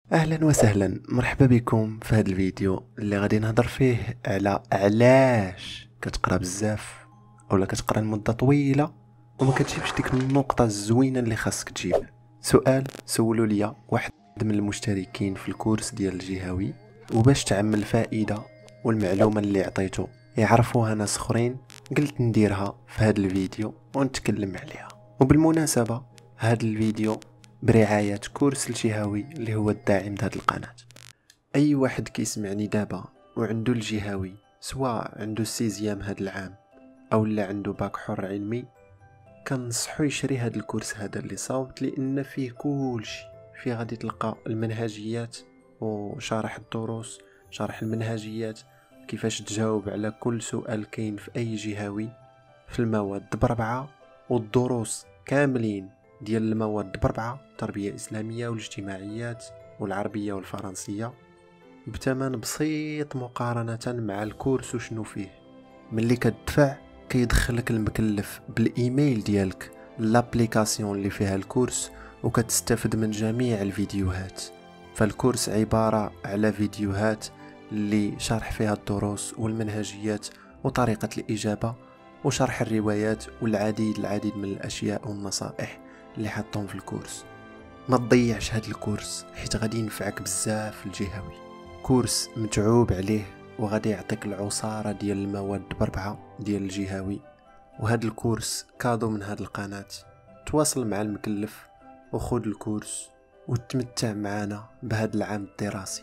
اهلا وسهلا، مرحبا بكم في هذا الفيديو اللي غادي نهضر فيه على علاش كتقرا بزاف اولا كتقرا لمده طويله وما كتجيبش ديك النقطه الزوينه اللي خاصك تجيب. سؤال سولوا لي واحد من المشتركين في الكورس ديال الجهوي، وباش تعمل الفائده والمعلومه اللي عطيته يعرفوها ناس اخرين قلت نديرها في هذا الفيديو ونتكلم عليها. وبالمناسبه هذا الفيديو برعاية كورس الجهوي اللي هو الداعم لهذه القناة. أي واحد كيسمعني دابا وعنده الجهوي، سواء عنده السيزيام هذا العام أو لا عنده باك حر علمي، كنصحو يشري هذا الكورس هذا اللي صاوبت، لأن فيه كلشي. فيه غادي تلقى المنهجيات وشرح الدروس، شرح المنهجيات، كيفاش تجاوب على كل سؤال كاين في أي جهوي في المواد بربعة، والدروس كاملين ديال المواد بربعة: تربية إسلامية والاجتماعيات والعربية والفرنسية، بثمن بسيط مقارنة مع الكورس وشنو فيه. ملي كتدفع كيدخلك المكلف بالايميل ديالك لابليكاسيون اللي فيها الكورس، وكتستافد من جميع الفيديوهات. فالكورس عبارة على فيديوهات اللي شرح فيها الدروس والمنهجيات وطريقة الإجابة وشرح الروايات والعديد من الأشياء والنصائح اللي حطهم في الكورس. ما تضيعش هذا الكورس حيت غادي ينفعك بزاف في الجهوي. كورس متعوب عليه وغادي يعطيك العصارة ديال المواد بربعة ديال الجهوي. وهذا الكورس كادو من هذه القناة. تواصل مع المكلف وخذ الكورس وتمتع معنا بهذا العام الدراسي.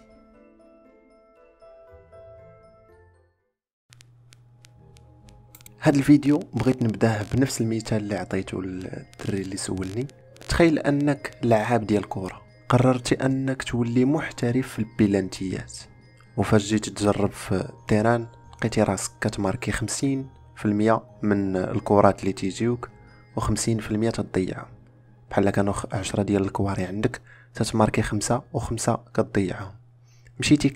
هذا الفيديو بغيت نبداه بنفس المثال اللي عطيته للدري اللي سولني. تخيل انك لعاب ديال الكره، قررتي انك تولي محترف في البلانتيات، وفاش جيت تجرب في التيران لقيتي راسك كتماركي 50% من الكرات اللي تيجيوك و50% تضيعهم. بحال كانوا 10 ديال الكواري عندك، تتماركي 5 و5 كتضيعهم. مشيتي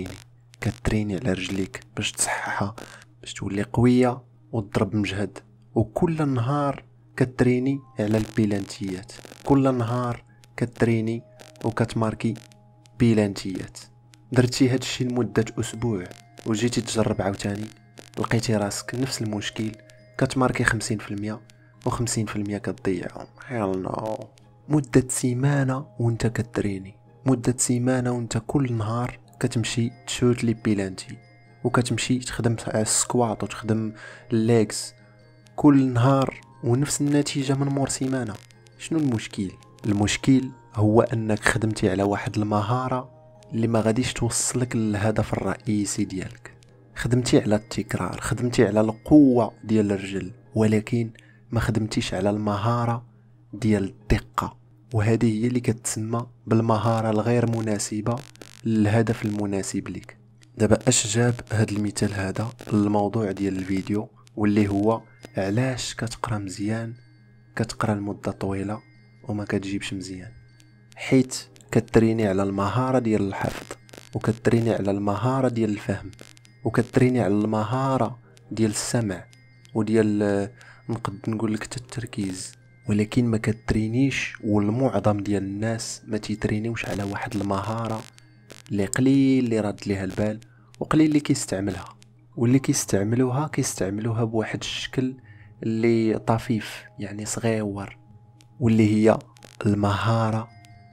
كتريني على رجليك باش تصححها، باش تولي قويه وتضرب مجهد، وكل نهار كتريني على البيلانتيات، كل نهار كتريني وكتماركي بيلانتيات. درتي هادشي لمدة اسبوع وجيتي تجرب عاوتاني، لقيتي راسك نفس المشكل، كتماركي 50% و50% كتضيعهم. يلا مدة سيمانة وانت كتريني، مدة سيمانة وانت كل نهار كتمشي تشوت لي بيلانتي، وكتمشي تخدم على السكوات وتخدم الليكس كل نهار، ونفس النتيجة من مور سيمانة. شنو المشكل؟ المشكل هو انك خدمتي على واحد المهارة اللي ما غاديش توصلك للهدف الرئيسي ديالك. خدمتي على التكرار، خدمتي على القوة ديال الرجل، ولكن ما خدمتيش على المهارة ديال الدقة، وهذه هي اللي كتسمى بالمهارة الغير مناسبة للهدف المناسب لك. دابا اش جاب هذا المثال هذا الموضوع ديال الفيديو، واللي هو علاش كتقرا مزيان، كتقرا لمدة طويلة وما كتجيبش مزيان؟ حيت كتريني على المهارة ديال الحفظ، وكتريني على المهارة ديال الفهم، وكتريني على المهارة ديال السمع وديال نقد نقول لك التركيز، ولكن ما كترينيش، والمعظم ديال الناس ما تيترينيوش على واحد المهارة اللي قليل اللي راد ليها البال وقليل اللي كيستعملها، واللي كيستعملوها بواحد الشكل اللي طفيف يعني صغيور، واللي هي المهارة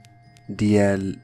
ديال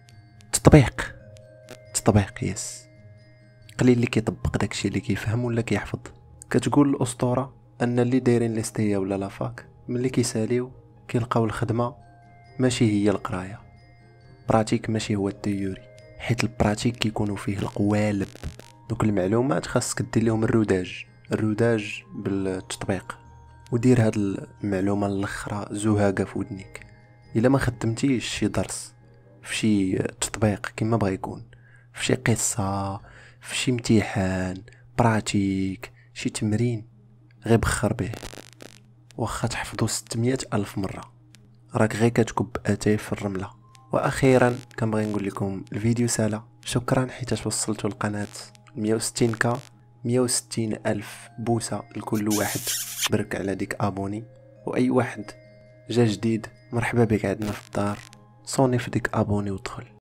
تطبيق يس. قليل اللي كيطبق داكشي اللي كيفهم ولا كيحفظ. كتقول الاسطوره ان اللي دايرين ليستيا ولا لافاك ملي كيساليو كيلقاو الخدمه ماشي هي القرايه، براتيك ماشي هو التيوري، حيت البراتيك كيكونوا فيه القوالب. دوك المعلومات خاصك دير لهم الروداج بالتطبيق، ودير هاد المعلومه الاخرى زهاقه في ودنيك. الا ما خدمتيش شي درس في شي تطبيق كما بغا يكون، في شي قصه، في شي امتحان براتيك، شي تمرين، غير بخر به واخا تحفظو 600 ألف مرة، راك غير كتكب اتاي في الرملة. واخيرا كنبغي نقول لكم الفيديو سالا، شكرا حيت وصلتوا القناة 160k، 160 ألف بوسة لكل واحد برك على ديك ابوني. واي واحد جا جديد مرحبا بك عندنا في الدار، صوني في ديك ابوني ودخل.